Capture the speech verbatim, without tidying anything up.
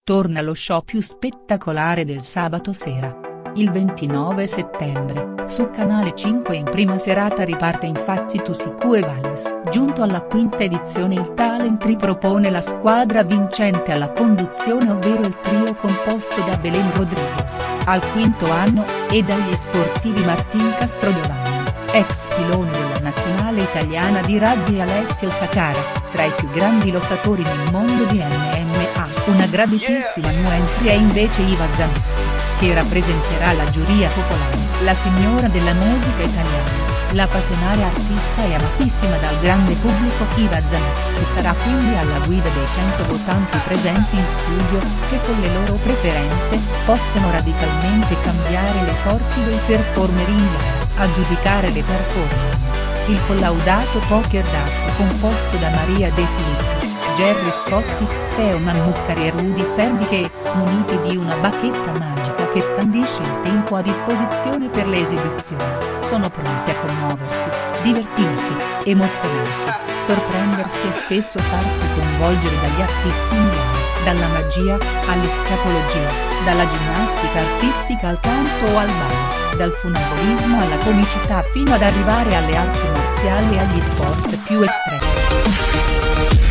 torna lo show più spettacolare del sabato sera. Il ventinove settembre, su Canale cinque in prima serata riparte infatti Tusicu e Vales. Giunto alla quinta edizione il talent ripropone la squadra vincente alla conduzione, ovvero il trio composto da Belén Rodriguez, al quinto anno, e dagli sportivi Martin Castrogiovanni, ex pilone della nazionale italiana di rugby, e Alessio Sakara, tra i più grandi lottatori nel mondo di M M A. Una graditissima new entry è invece Iva Zanicchi, che rappresenterà la giuria popolare, la signora della musica italiana, la passionale artista e amatissima dal grande pubblico Iva Zanicchi sarà quindi alla guida dei cento votanti presenti in studio, che con le loro preferenze possono radicalmente cambiare le sorti dei performer in gara. A giudicare le performance, il collaudato Poker Das composto da Maria De Filippi, Gerry Scotti, Teo Mammucari e Rudy Zerbi che, muniti di una bacchetta magica che scandisce il tempo a disposizione per le esibizioni, sono pronti a commuoversi, divertirsi, emozionarsi, sorprendersi e spesso farsi coinvolgere dagli artisti in gara, dalla magia, all'escapologia, dalla ginnastica artistica al canto o al ballo, dal funambolismo alla comicità fino ad arrivare alle arti marziali e agli sport più estremi.